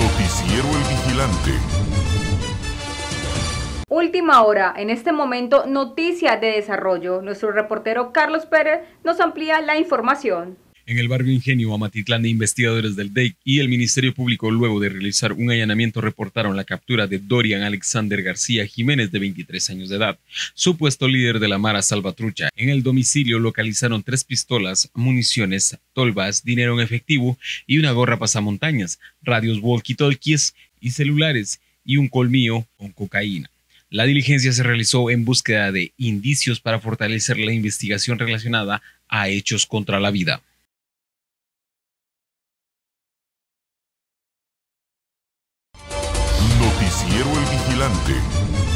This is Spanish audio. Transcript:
Noticiero El Vigilante. Última hora, en este momento, noticias de desarrollo. Nuestro reportero Carlos Pérez nos amplía la información. En el barrio Ingenio, Amatitlán, investigadores del DEIC y el Ministerio Público, luego de realizar un allanamiento, reportaron la captura de Dorian Alexander García Jiménez, de 23 años de edad, supuesto líder de la Mara Salvatrucha. En el domicilio localizaron 3 pistolas, municiones, tolvas, dinero en efectivo y una gorra pasamontañas, radios walkie-talkies y celulares, y un colmillo con cocaína. La diligencia se realizó en búsqueda de indicios para fortalecer la investigación relacionada a hechos contra la vida. Noticiero El Vigilante.